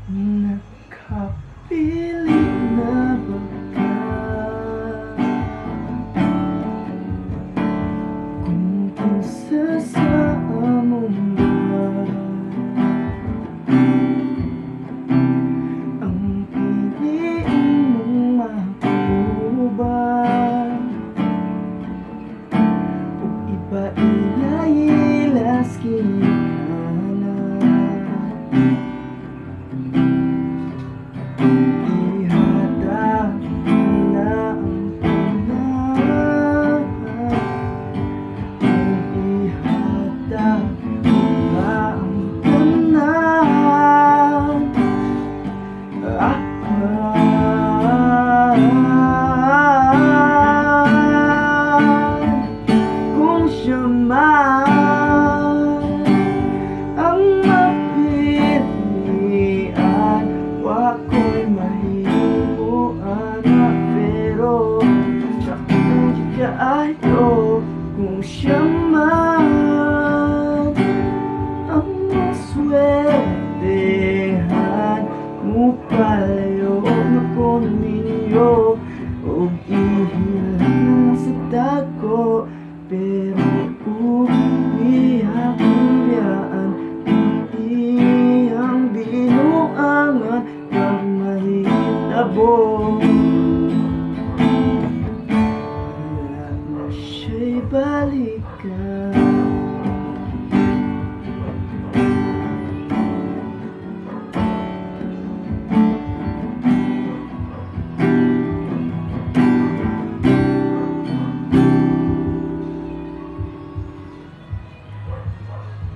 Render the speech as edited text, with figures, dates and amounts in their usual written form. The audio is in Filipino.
Nakapilit na ba ka? Kung isa sa among buhay ang piliin mong matubang, o ipa-ilas ihatag na ang panahon, ihatag na ang panahon. Kung siya man ang mapilian, wako'y mahimuan na, pero siya kung kaayo. Kung siya man ang maswertehan, mupalayo na ko ninyo o ihilang sa dako, pero umihang biyaan ang iyang binuangan pag mahitabo. Wala na siya'y balikan.